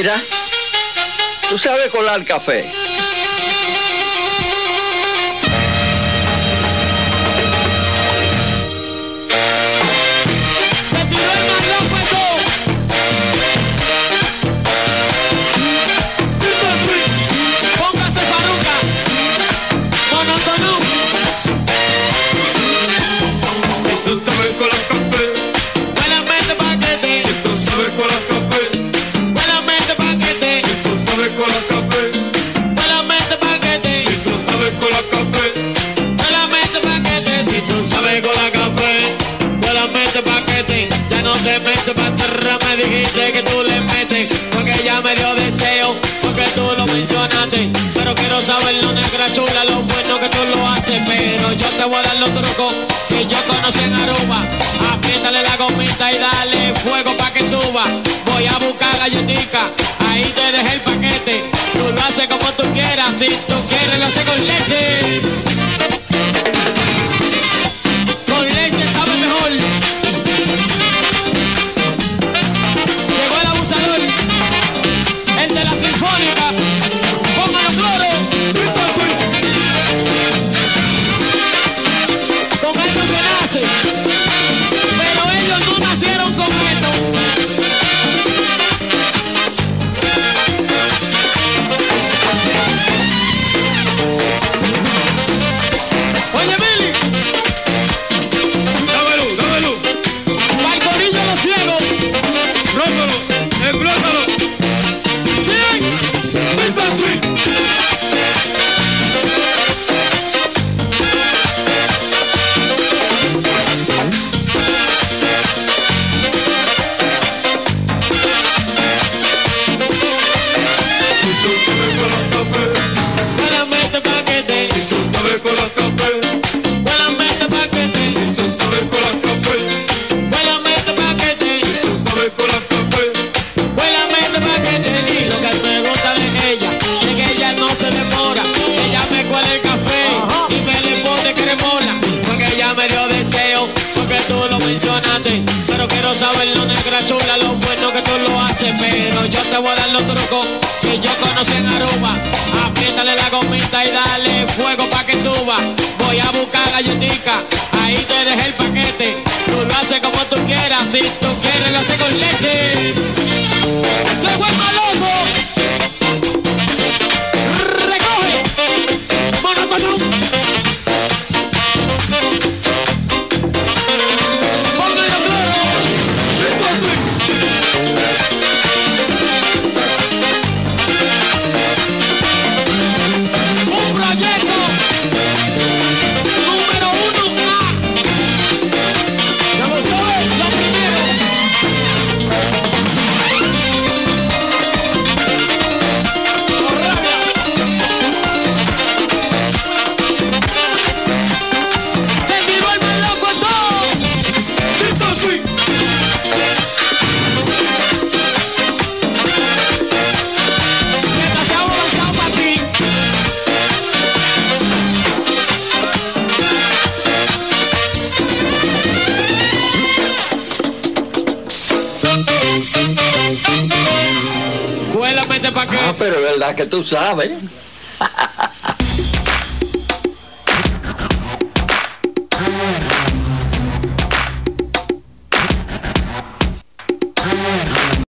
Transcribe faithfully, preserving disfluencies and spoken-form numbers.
Mira, tú sabes colar café. Me dijiste que tú le metes, porque ya me dio deseo, porque tú lo mencionaste. Pero quiero saber, lo negra chula, lo bueno que tú lo haces. Pero yo te voy a dar los trucos que yo conocí en Aruba. Apriétale la gomita y dale fuego pa' que suba. Voy a buscar galletica, ahí te dejé el paquete. Tú lo haces como tú quieras, si tú quieres lo haces con leche. Con leche sabe mejor. El de la sinfónica, póngalo claro. Con esto se nace, pero ellos no nacieron con esto. Oye, Billy, dámelo, dámelo. para el corillo de los ciegos, Rótalo, explótalo. Pero quiero saber, lo negra chula, lo bueno que tú lo haces. Pero yo te voy a dar los trucos que yo conocí en Aruba. Apriétale la gomita y dale fuego pa' que suba. Voy a buscar galletica, ahí te dejé el paquete. Tú lo haces como tú quieras, si tú quieres lo haces con leche. ¡Se fue maloso! ¡Recoge! ¡Monotono! Ah, pero es verdad que tú sabes.